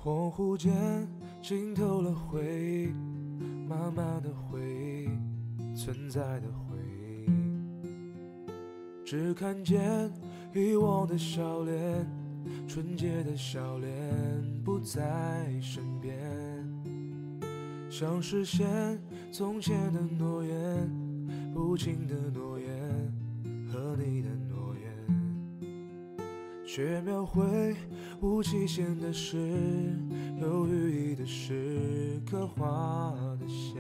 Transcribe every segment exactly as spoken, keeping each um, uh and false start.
恍惚间浸透了回忆，慢慢的回忆，存在的回忆，只看见遗忘的笑脸，纯洁的笑脸不在身边，想实现从前的诺言，不轻的诺言和你的诺言，却描绘无期限的诗，有寓意的诗，刻画的线，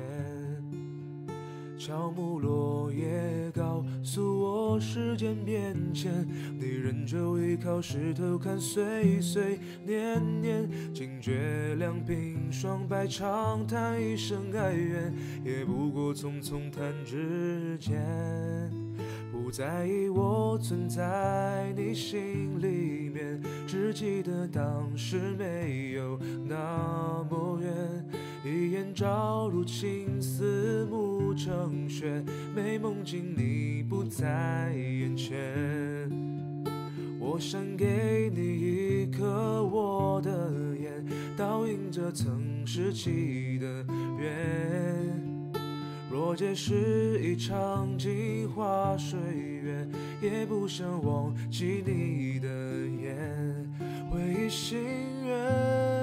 乔木落叶告诉我时间变迁，你仍旧依靠石头看岁岁年年，惊觉两鬓霜白长叹一声哀怨，也不过匆匆弹指间，不在意我存在你心里面，只记得当时没有那么远，一眼照入青丝暮成雪，没梦境你不在眼前，我想给你一颗我的眼，倒映着曾拾起的缘，若皆是一场镜花水月，也不想忘记你的眼，唯一心愿。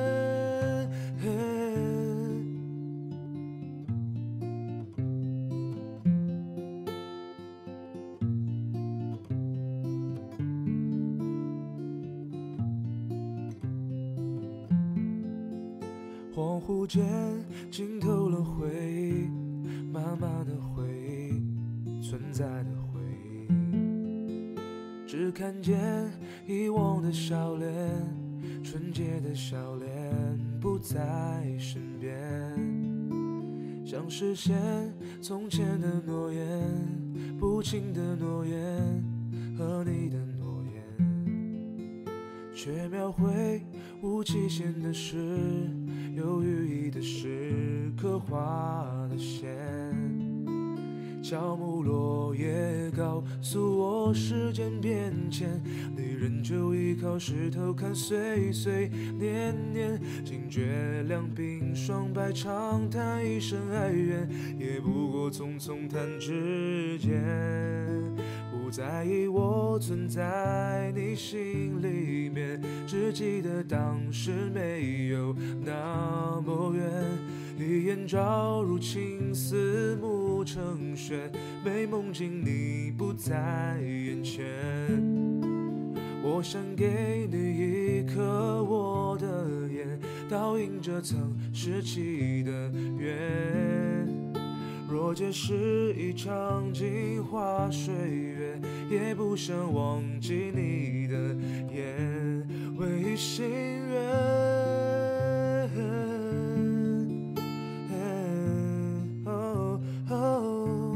恍惚间浸透了回忆，慢慢的回忆，存在的回忆，只看见遗忘的笑脸，纯洁的笑脸不在身边，想实现从前的诺言，不轻的诺言和你的诺言，却描绘无期限的诗，有寓意的诗，刻画的线，乔木落叶告诉我时间变迁，你仍旧依靠石头看岁岁年年，惊觉两鬓霜白长叹一声哀怨，也不过匆匆弹指间，不在意我存在你心里面，只记得当时没有那么远，一眼照入青丝暮成雪，没梦境你不在眼前，我想给你一颗我的眼，倒映着曾拾起的缘，若皆是一场镜花水月，也不想忘记你的眼，唯一心愿。哦哦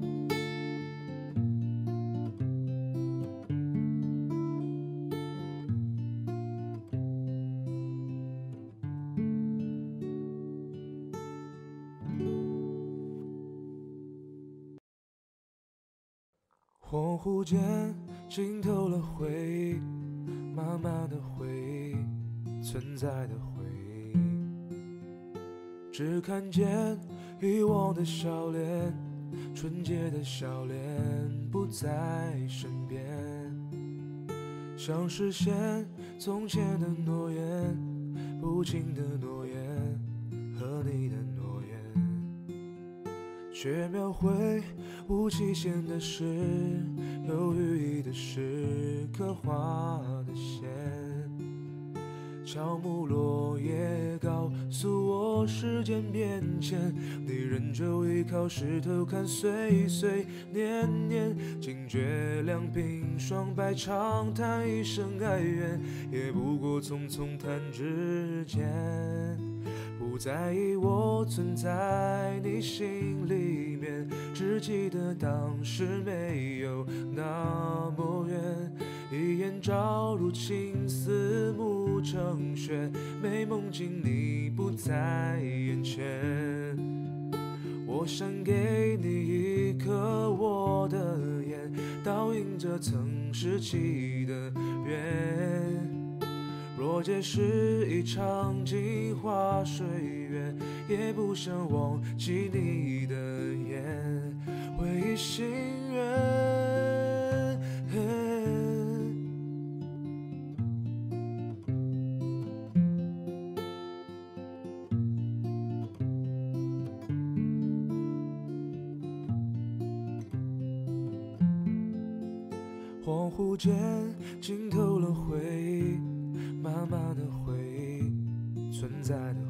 恍惚间浸透了回忆，慢慢的回忆，存在的回忆，只看见遗忘的笑脸，纯洁的笑脸不在身边，想实现从前的诺言，不轻的诺言和你的诺言，却描绘无期限的诗，有寓意的诗，刻画的线，乔木落叶告诉我时间变迁，你仍旧依靠石头看岁岁年年，惊觉两鬓霜白长叹一声哀怨，也不过匆匆弹指间，不在意我存在你心里面，只记得当时没有那么远，一眼照入青丝暮成雪，没梦境你不在眼前，我想给你一颗我的眼，倒映着曾拾起的缘，若若皆是一场镜花水月，也不想忘记你的眼，唯一心愿。恍惚间浸透了回忆，慢慢的回忆，存在的